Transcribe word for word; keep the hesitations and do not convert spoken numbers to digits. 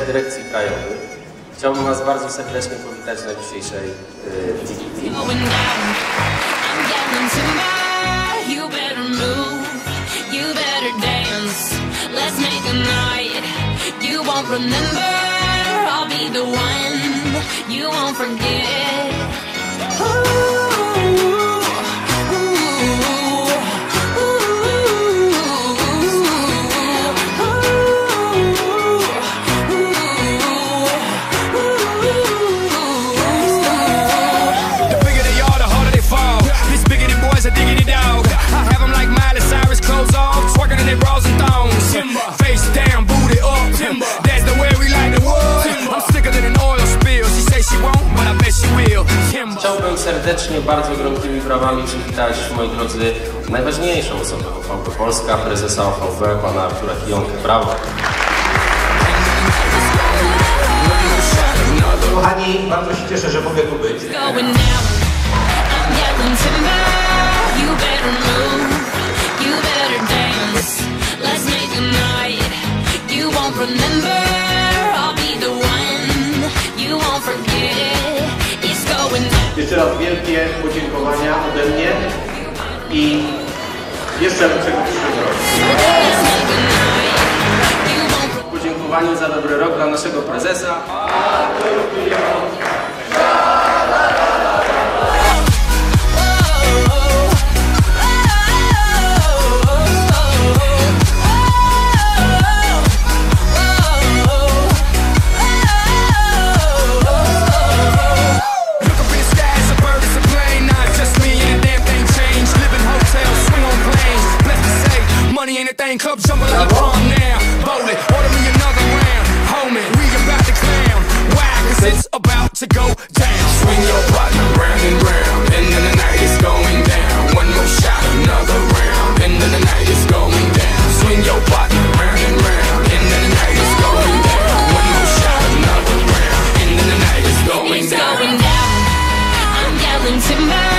Dyrekcji Krajowych. Chciałbym Was bardzo serdecznie powitać na dzisiejszej D D T. Chciałbym serdecznie, bardzo gorącymi brawami przywitać, moi drodzy, najważniejszą osobę O V P Polska, prezesa O V P, pana Artura Kijonkę. Brawo! Kochani, bardzo się cieszę, że mogę tu być. Jeszcze raz wielkie podziękowania ode mnie i jeszcze lepszego przyszłego roku. Podziękowanie za dobry rok dla naszego prezesa. Club jumping like prom now, bowl it, order me another round, homie, we about to clown, why, cause it's about to go down. Swing your partner round and round, and then the night is going down. One more shot, another round, and then the night is going down. Swing your partner round and round, and then the night is going down. One more shot, another round, and then the night is going down. It's going down, I'm yelling timber.